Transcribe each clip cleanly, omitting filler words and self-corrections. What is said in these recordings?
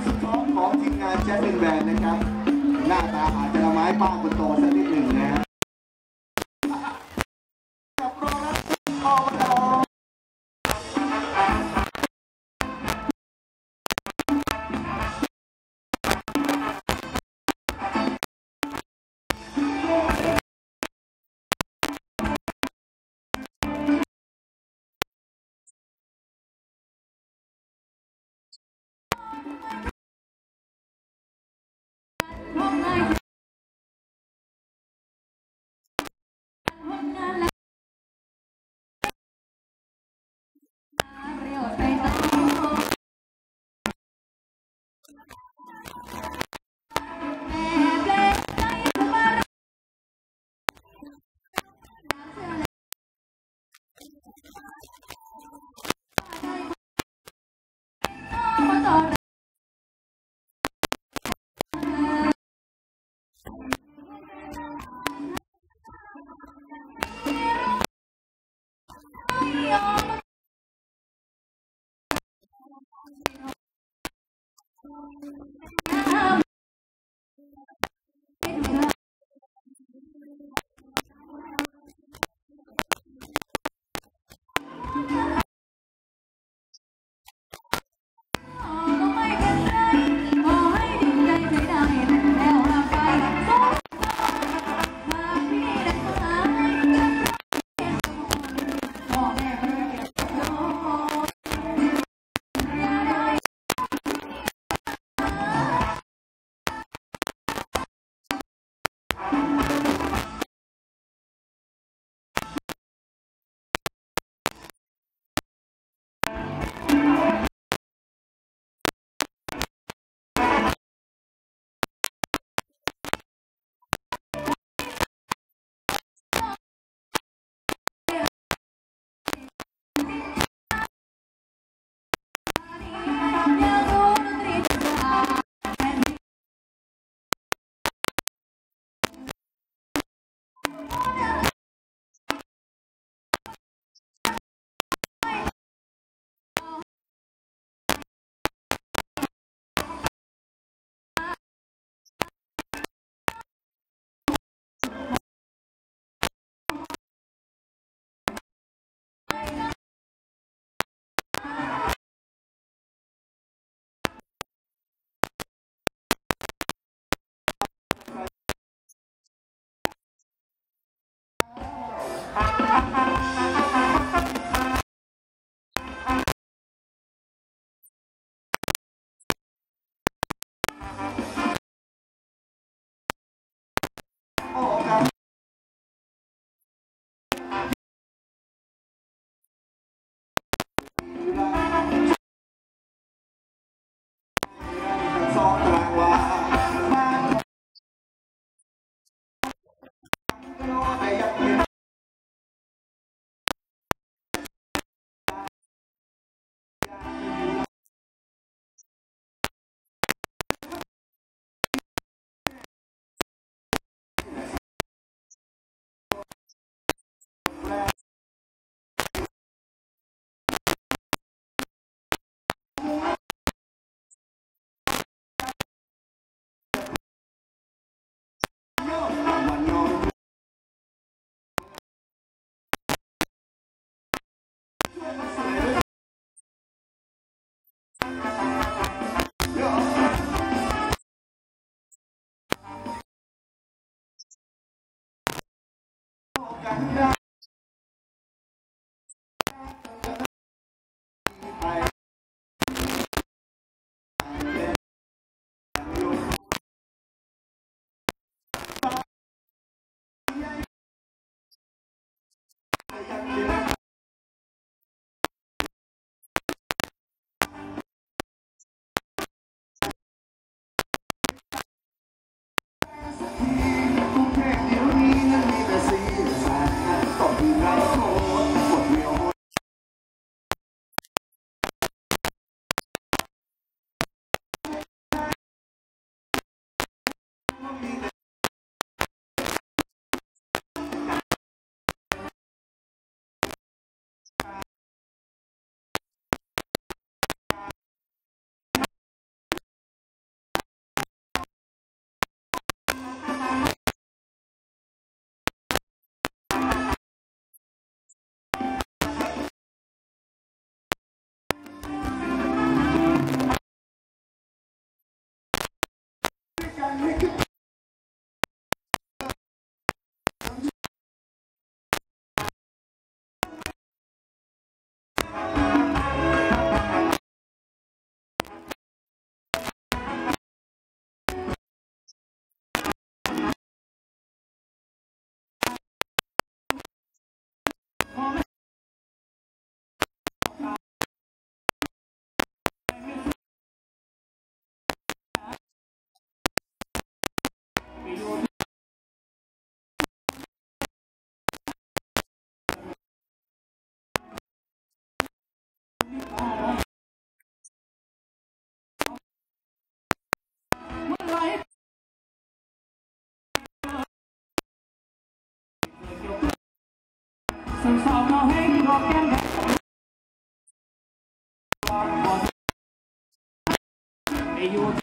สุดท้องของทีมงานแจ๊สมินแบนด์นะครับหน้าตาอาจจะละไม้ป้าคนโตสักนิดหนึ่งนะฮะกับโปรดักชั่นอบต. Sao nó hết có cái này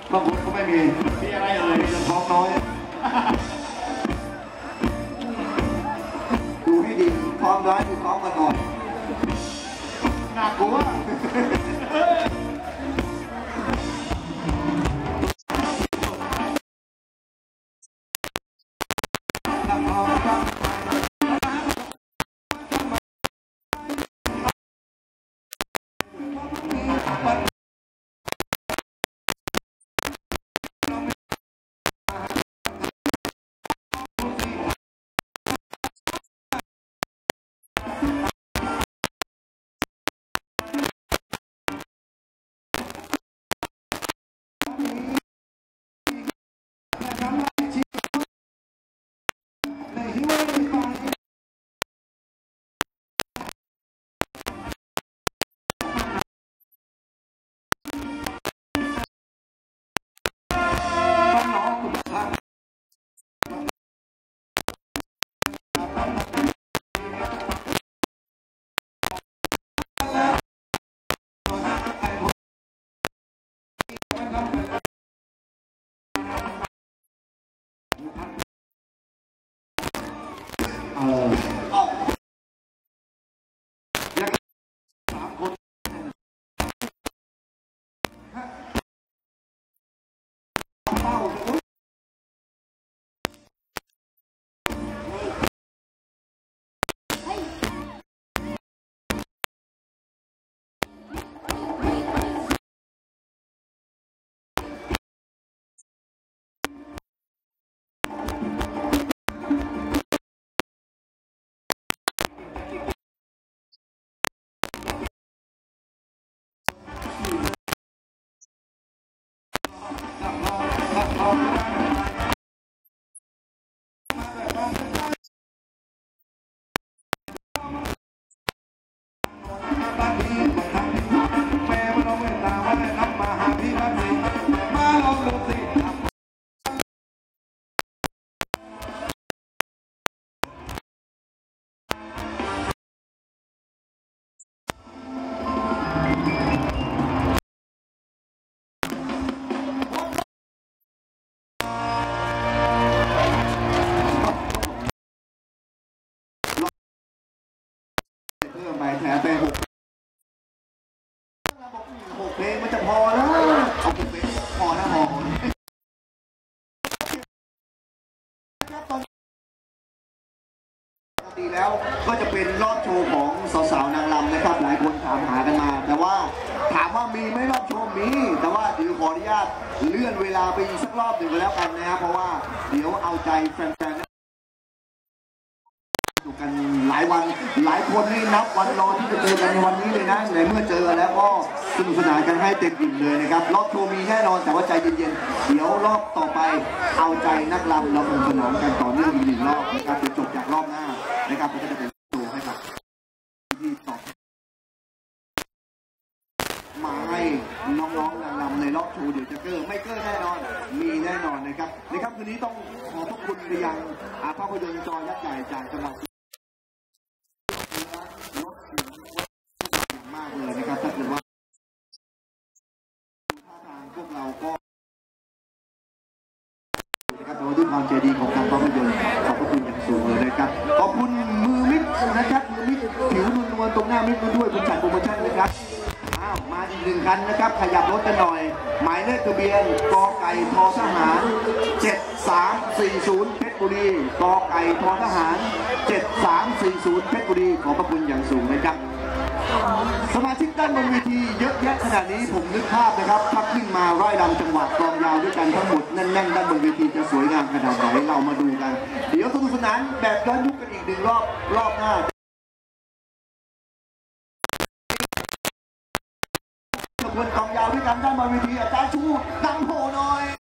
บางคนก็ไม่มีอะไรเลยจะท้องน้อยดูให้ดีท้องน้อยคือท้องมาก่อนน่ากลัวแผลไปหกเพลงมันจะพอแล้วเอา6เพลงพอนะพอดีแล้วก็จะเป็นรอบโชว์ของสาวๆนางรำนะครับหลายคนถามหากันมาแต่ว่าถามว่ามีไหมรอบโชว์มีแต่ว่าเดี๋ยวขออนุญาตเลื่อนเวลาไปอีกสักรอบหนึ่งก็แล้วกันนะครับเพราะว่าเดี๋ยวเอาใจแฟนๆดูกันหลายวันหลายคนนี่นับวันรอที่จะเจอกันในวันนี้เลยนะในเมื่อเจอแล้วก็สนุกสนานกันให้เต็มอิ่มเลยนะครับรอบโชว์มีแน่นอนแต่ว่าใจเย็นๆเดี๋ยวรอบต่อไปเอาใจนักรำเราสนุกสนานกันต่อเนื่องอีก1 รอบนะครับจะจบจากรอบหน้านะครับก็จะเป็นโชว์ให้กับที่ต่อมาให้น้องๆนางรำในรอบโชว์เดี๋ยวจะเกิดไม่เกิดแน่นอนมีแน่นอนนะครับคืนนี้ต้องขอขอบคุณไปยังภาพยนตร์จอยักษ์ใหญ่จากจังหวัดมากเลยนะครับถ้าเกิดว่าท่าทางพวกเราก็นะครับโดยด้วยความใจดีของทางภาพยนตร์ขอบคุณอย่างสูงเลยนะครับขอบคุณมือมิกนะครับมือมิกผิวนวลตรงหน้ามิกมาด้วยคุณจัดโปรโมชั่นนะครับมาอีก1 คันนะครับขยับรถกันหน่อยหมายเลขทะเบียนกไก่ททหาร7340เพชรบุรีกไก่ททหาร7340เพชรบุรีขอบพระคุณอย่างสูงนะครับสมาชิกด้านบนเวทีเยอะแยะขนาดนี้ผมนึกภาพนะครับถ้าขึ้นมาร่ายรำจังหวะกลองยาวด้วยกันทั้งหมดแน่นๆด้านบนเวทีจะสวยงามขนาดไหนเรามาดูกันเดี๋ยวสนุกสนานแบบย้อนยุคกันอีก1 รอบหน้าขบวนกลองยาวด้วยกันด้านบนเวทีอาจารย์ชูนำโผหน่อย